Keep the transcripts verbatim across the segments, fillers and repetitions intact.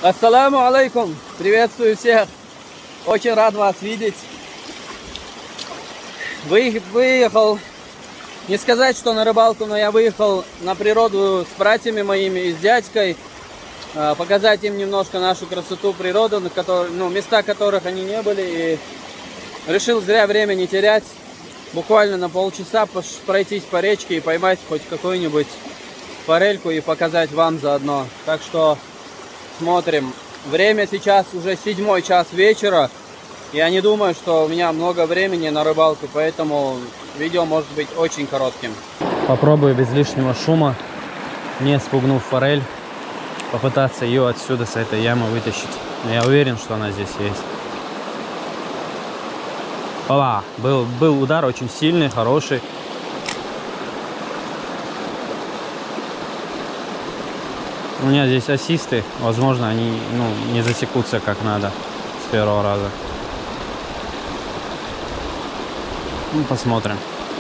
Ассаламу алейкум! Приветствую всех! Очень рад вас видеть. Вы, выехал, не сказать, что на рыбалку, но я выехал на природу с братьями моими и с дядькой. Показать им немножко нашу красоту природы, на которой, ну, места которых они не были. И решил зря время не терять. Буквально на полчаса пройтись по речке и поймать хоть какую-нибудь форельку и показать вам заодно. Так что смотрим. Время сейчас уже седьмой час вечера. Я не думаю, что у меня много времени на рыбалку, поэтому видео может быть очень коротким. Попробую без лишнего шума, не спугнув форель, попытаться ее отсюда, с этой ямы, вытащить. Я уверен, что она здесь есть. Опа! Был, был удар очень сильный, хороший. У меня здесь ассисты, возможно, они ну, не засекутся как надо с первого раза. Ну, посмотрим.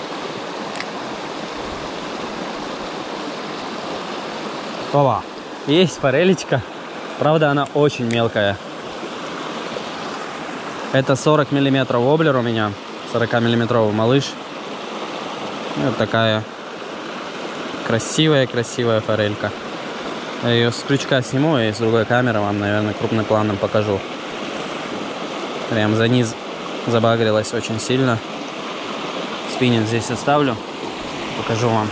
Опа! Есть форелечка. Правда, она очень мелкая. Это сорок миллиметров воблер у меня. сорокамиллиметровый малыш. Вот такая красивая-красивая форелька. Я ее с крючка сниму и с другой камеры вам, наверное, крупным планом покажу. Прям за низ забагрилась очень сильно. Спиннинг здесь оставлю. Покажу вам.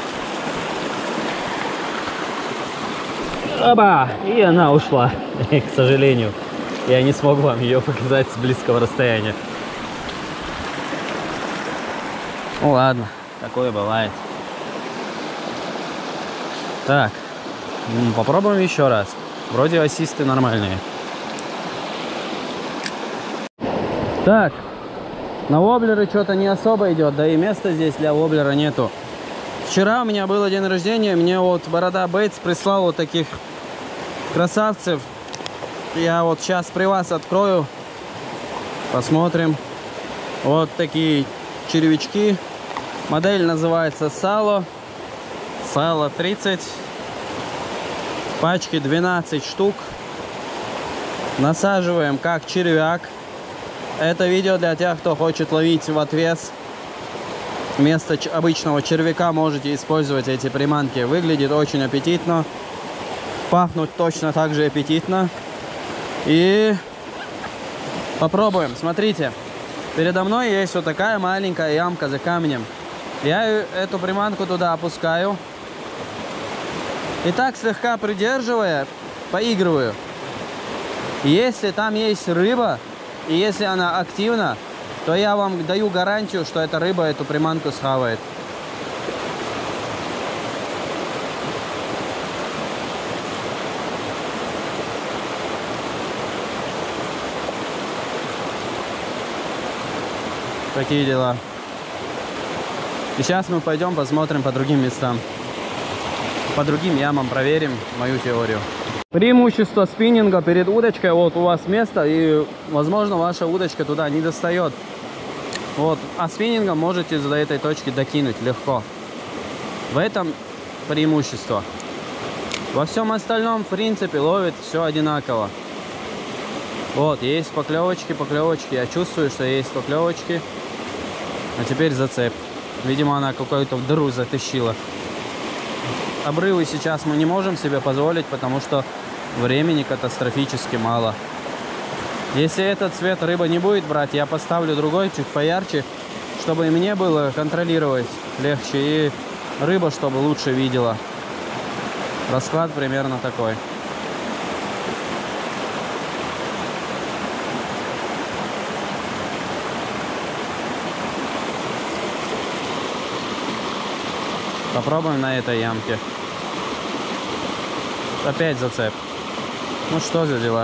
Оба! И она ушла. К сожалению, я не смог вам ее показать с близкого расстояния. Ну ладно, такое бывает. Так. Попробуем еще раз. Вроде ассисты нормальные. Так. На воблеры что-то не особо идет. Да и места здесь для воблера нету. Вчера у меня был день рождения. Мне вот Борода Бейтс прислал вот таких красавцев. Я вот сейчас при вас открою. Посмотрим. Вот такие червячки. Модель называется Сало. Сало тридцать. Пачки двенадцать штук. Насаживаем как червяк. Это видео для тех, кто хочет ловить в отвес. Вместо обычного червяка можете использовать эти приманки. Выглядит очень аппетитно. Пахнуть точно так же аппетитно. И попробуем. Смотрите. Передо мной есть вот такая маленькая ямка за камнем. Я эту приманку туда опускаю. И так, слегка придерживая, поигрываю. Если там есть рыба, и если она активна, то я вам даю гарантию, что эта рыба эту приманку схавает. Такие дела. И сейчас мы пойдем посмотрим по другим местам. По другим ямам проверим мою теорию. Преимущество спиннинга перед удочкой. Вот у вас место, и возможно ваша удочка туда не достает. Вот. А спиннингом можете до этой точки докинуть легко. В этом преимущество. Во всем остальном, в принципе, ловит все одинаково. Вот, есть поклевочки, поклевочки. Я чувствую, что есть поклевочки. А теперь зацеп. Видимо, она какую-то дыру затащила. Обрывы сейчас мы не можем себе позволить, потому что времени катастрофически мало. Если этот цвет рыба не будет брать, я поставлю другой, чуть поярче, чтобы и мне было контролировать легче, и рыба, чтобы лучше видела. Расклад примерно такой. Попробуем на этой ямке. Опять зацеп. Ну что за дела?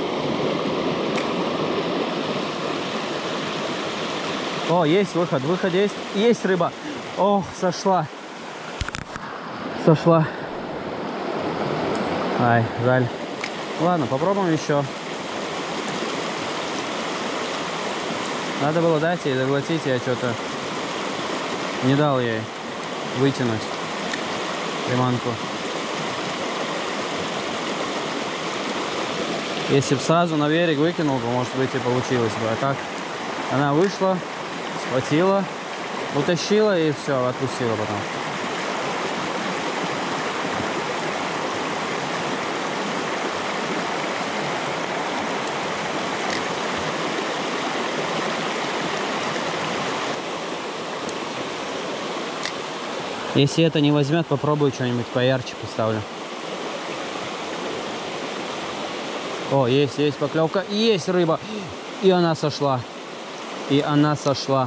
О, есть выход. Выход есть. Есть рыба. Ох, сошла. Сошла. Ай, жаль. Ладно, попробуем еще. Надо было дать ей заглотить. Я что-то не дал ей вытянуть приманку. Если бы сразу на берег выкинул, то, может быть, и получилось бы. А так она вышла, схватила, утащила и все, отпустила потом. Если это не возьмет, попробую что-нибудь поярче поставлю. О, есть, есть поклевка, есть рыба. И она сошла. И она сошла.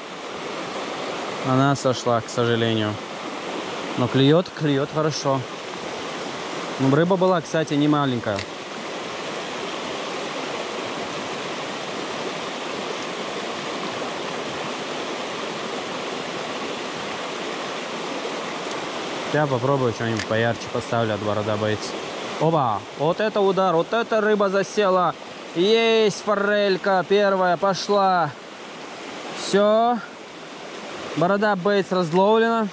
Она сошла, к сожалению. Но клюет, клюет хорошо. Ну, рыба была, кстати, не маленькая. Я попробую что-нибудь поярче поставлю от Борода Бейтс. Оба! Вот это удар, вот эта рыба засела. Есть форелька первая, пошла. Все. Борода Бейтс разловлена.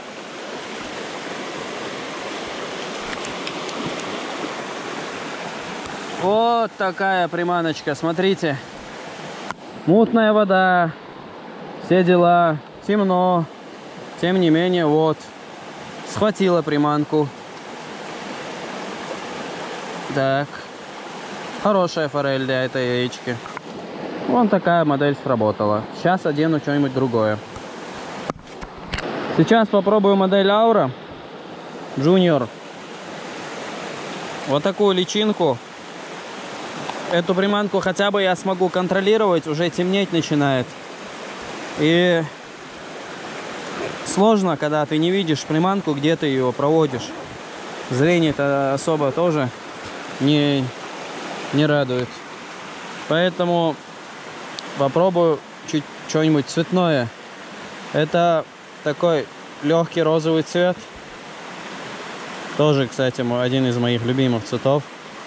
Вот такая приманочка, смотрите. Мутная вода, все дела, темно. Тем не менее, вот. Схватила приманку. Так. Хорошая форель для этой яички. Вон такая модель сработала. Сейчас одену что-нибудь другое. Сейчас попробую модель Аура Junior. Вот такую личинку. Эту приманку хотя бы я смогу контролировать. Уже темнеть начинает. И сложно, когда ты не видишь приманку, где ты ее проводишь. Зрение-то особо тоже не, не радует. Поэтому попробую чуть что-нибудь цветное. Это такой легкий розовый цвет. Тоже, кстати, один из моих любимых цветов.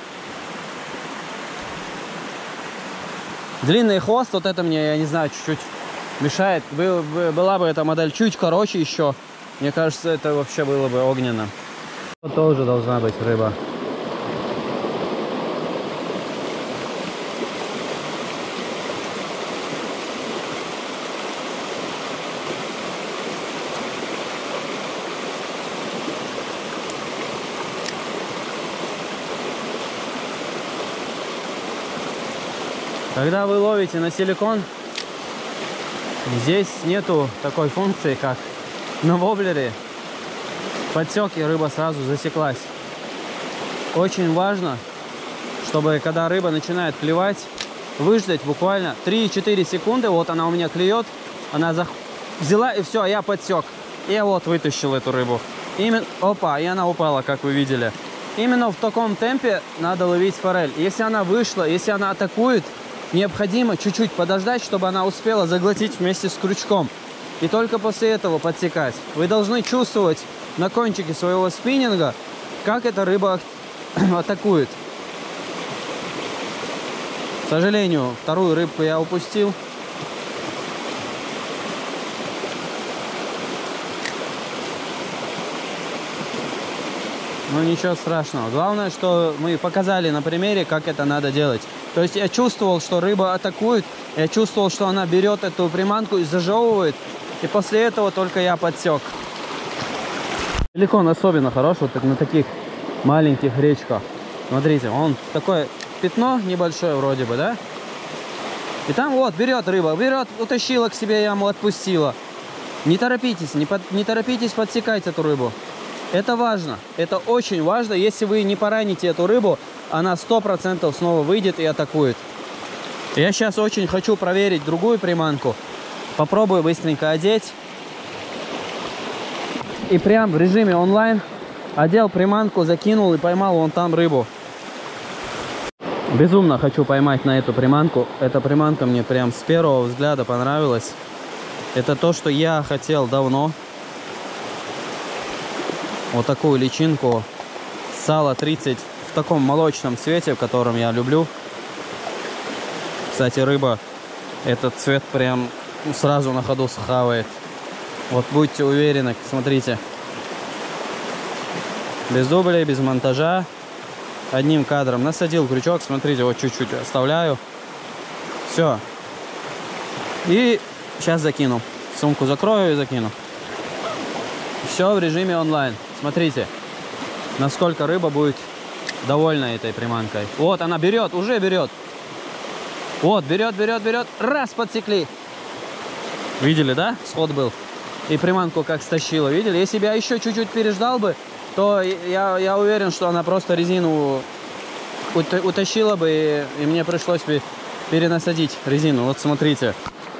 Длинный хвост, вот это мне, я не знаю, чуть-чуть мешает. Был, была бы эта модель чуть короче еще. Мне кажется, это вообще было бы огненно. Вот тоже должна быть рыба. Когда вы ловите на силикон, здесь нету такой функции, как на воблере. Подсек, и рыба сразу засеклась. Очень важно, чтобы когда рыба начинает клевать, выждать буквально три-четыре секунды. Вот она у меня клюет, она зах... взяла, и все, я подсек. И я вот вытащил эту рыбу. Именно... Опа, и она упала, как вы видели. Именно в таком темпе надо ловить форель. Если она вышла, если она атакует, необходимо чуть-чуть подождать, чтобы она успела заглотить вместе с крючком. И только после этого подсекать. Вы должны чувствовать на кончике своего спиннинга, как эта рыба атакует. К сожалению, вторую рыбку я упустил. Но ничего страшного. Главное, что мы показали на примере, как это надо делать. То есть я чувствовал, что рыба атакует, я чувствовал, что она берет эту приманку и зажевывает, и после этого только я подсек. Силикон особенно хорош вот на таких маленьких речках. Смотрите, он такое пятно небольшое вроде бы, да? И там вот берет рыба, берет, утащила к себе яму, отпустила. Не торопитесь, не, под, не торопитесь подсекать эту рыбу. Это важно, это очень важно. Если вы не пораните эту рыбу, она сто процентов снова выйдет и атакует. Я сейчас очень хочу проверить другую приманку. Попробую быстренько одеть. И прям в режиме онлайн одел приманку, закинул и поймал вон там рыбу. Безумно хочу поймать на эту приманку. Эта приманка мне прям с первого взгляда понравилась. Это то, что я хотел давно. Вот такую личинку сало тридцать в таком молочном цвете, в котором я люблю. Кстати, рыба этот цвет прям сразу на ходу схавает. Вот будьте уверены, смотрите. Без дублей, без монтажа. одним кадром. Насадил крючок, смотрите, вот чуть-чуть оставляю. Все. И сейчас закину. Сумку закрою и закину. Все в режиме онлайн. Смотрите, насколько рыба будет довольна этой приманкой. Вот она берет, уже берет. Вот, берет, берет, берет. Раз, подсекли. Видели, да? Сход был. И приманку как стащила. Видели? Если бы я еще чуть-чуть переждал бы, то я, я уверен, что она просто резину утащила бы, и, и мне пришлось бы перенасадить резину. Вот смотрите.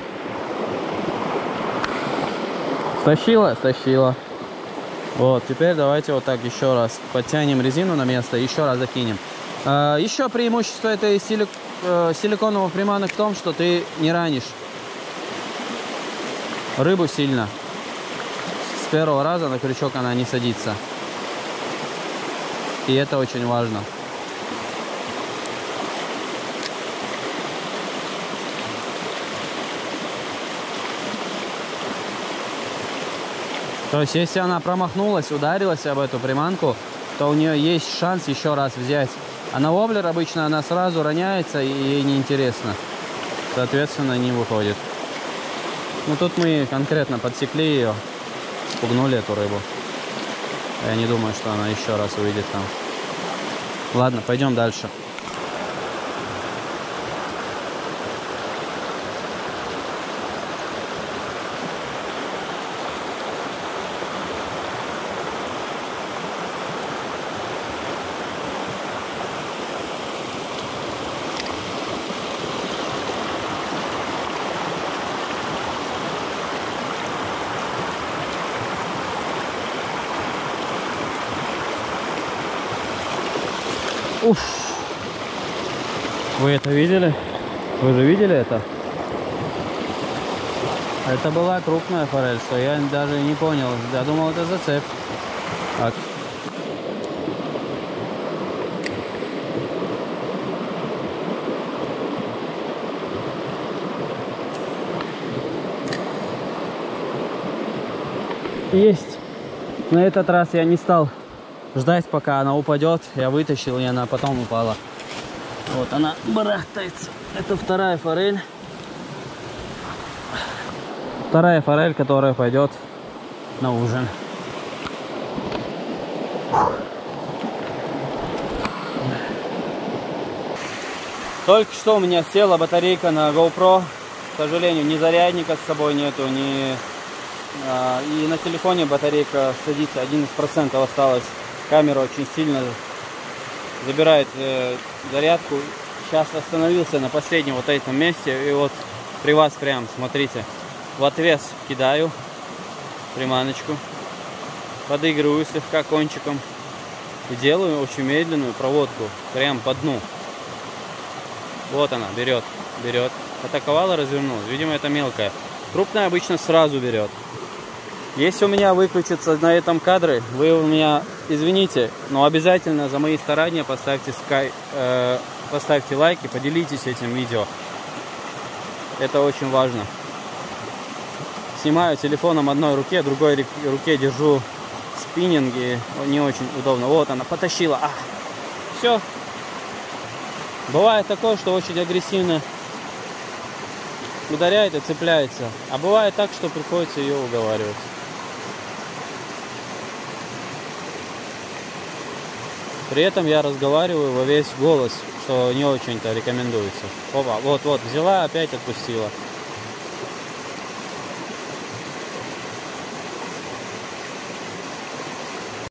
Стащила? Стащила. Вот, теперь давайте вот так еще раз подтянем резину на место, еще раз закинем. А, еще преимущество этой силик, э, силиконовых приманок в том, что ты не ранишь рыбу сильно. С первого раза на крючок она не садится. И это очень важно. То есть, если она промахнулась, ударилась об эту приманку, то у нее есть шанс еще раз взять. А на воблер обычно она сразу роняется, и ей неинтересно. Соответственно, не выходит. Ну, тут мы конкретно подсекли ее, спугнули эту рыбу. Я не думаю, что она еще раз увидит там. Ладно, пойдем дальше. Уф. Вы это видели? Вы же видели это? Это была крупная форель, что я даже не понял. Я думал, это зацеп. Так. Есть. На этот раз я не стал ждать, пока она упадет. Я вытащил, и она потом упала. Вот она барахтается. Это вторая форель. Вторая форель, которая пойдет на ужин. Только что у меня села батарейка на GoPro. К сожалению, ни зарядника с собой нету, ни... И на телефоне батарейка садится, одиннадцать процентов осталось. Камера очень сильно забирает э, зарядку. Сейчас остановился на последнем вот этом месте. И вот при вас прям, смотрите, в отвес кидаю приманочку. Подыгрываю слегка кончиком. И делаю очень медленную проводку. Прям по дну. Вот она, берет, берет. Атаковала, развернулась. Видимо, это мелкая. Крупная обычно сразу берет. Если у меня выключится на этом кадре, вы у меня извините, но обязательно за мои старания поставьте, скай, э, поставьте лайки, поделитесь этим видео. Это очень важно. Снимаю телефоном одной руке, другой руке держу спиннинг, и не очень удобно. Вот она потащила. А, все. Бывает такое, что очень агрессивно ударяет и цепляется. А бывает так, что приходится ее уговаривать. При этом я разговариваю во весь голос, что не очень-то рекомендуется. Опа, вот-вот, взяла, опять отпустила.